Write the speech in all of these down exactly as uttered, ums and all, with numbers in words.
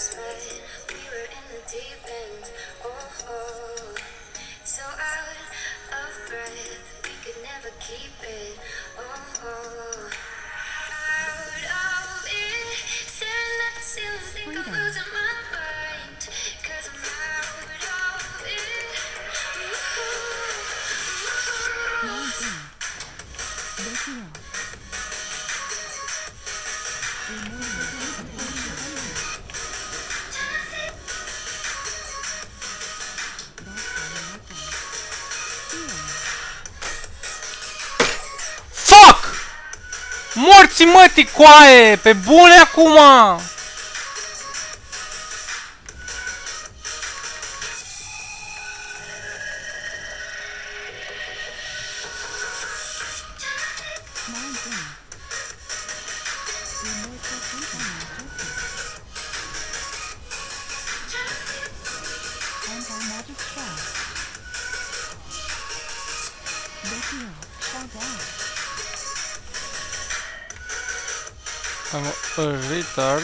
Fuck! Morții mătii, coaie! Pe bune acum! I'm a retard.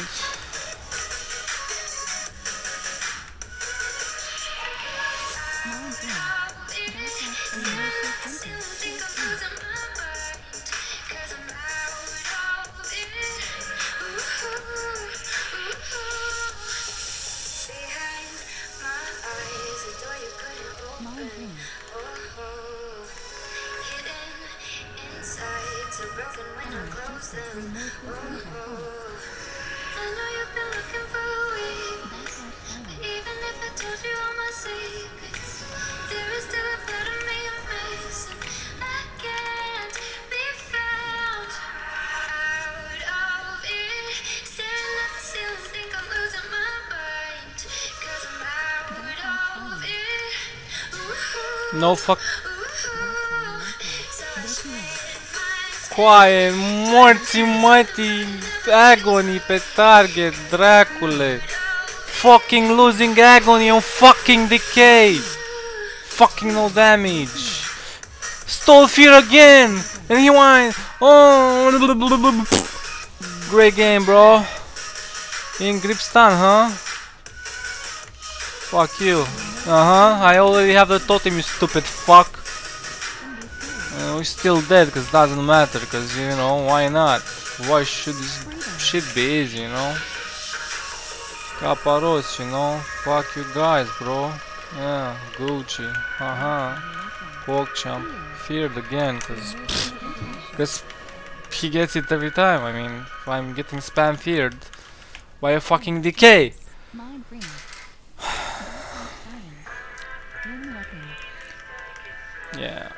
No fuck. Coaie, morții mătii, agony pe target, dracule. Fucking losing agony on fucking decay. Fucking no damage. Stole fear again. And he won. Oh, great game, bro. In grip stun, huh? Fuck you. Uh-huh, I already have the totem, you stupid fuck. Uh, we're still dead, because it doesn't matter, because, you know, why not? Why should this shit be easy, you know? Caparos, you know? Fuck you guys, bro. Yeah, Gucci. Uh-huh. Pogchamp. Feared again, because... Because he gets it every time, I mean, I'm getting spam feared by a fucking decay. Yeah.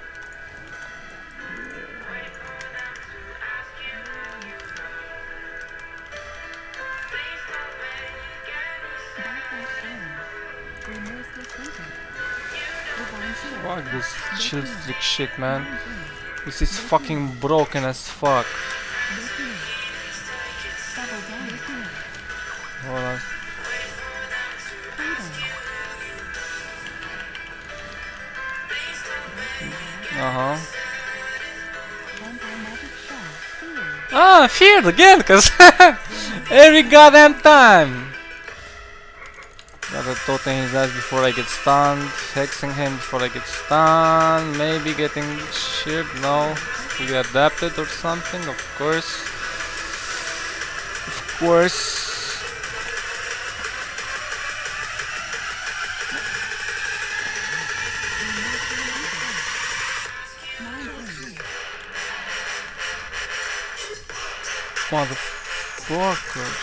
Fuck this chill streak shit, man. This is fucking broken as fuck. Hold on. Uh-huh. Ah, feared again, cause every goddamn time. Gotta totem his ass before I get stunned, hexing him before I get stunned, maybe getting shit, no. We get adapted or something, of course. Of course. Motherfuckers.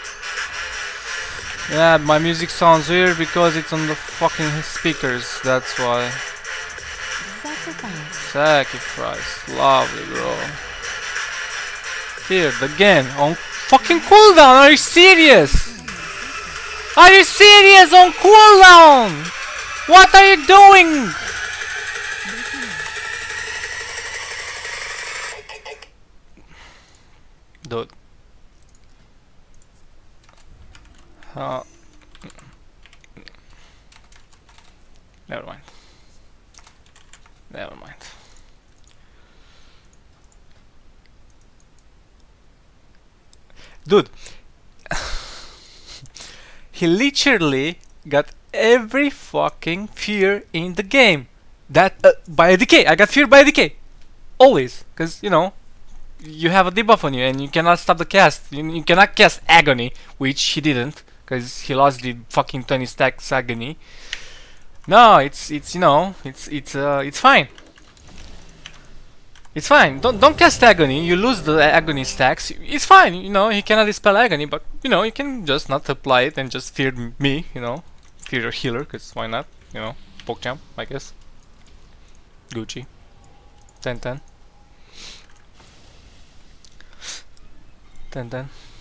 Yeah, my music sounds weird because it's on the fucking speakers, that's why. Sacrifice. Lovely, bro. Here, again, on fucking cooldown, are you serious? Are you serious on cooldown? What are you doing? Dude. Uh, never mind. Never mind. Dude. he literally got every fucking fear in the game. That uh, by a decay. I got feared by a decay. Always. Because, you know, you have a debuff on you and you cannot stop the cast. You, you cannot cast Agony, which he didn't. Because he lost the fucking twenty stacks Agony. No, it's, it's you know, it's, it's, uh, it's fine. It's fine. Don't don't cast Agony. You lose the Agony stacks. It's fine. You know, he cannot dispel Agony, but you know, you can just not apply it and just fear me. You know, fear your healer, cause why not? You know, PogChamp, I guess. Gucci. ten ten. ten ten.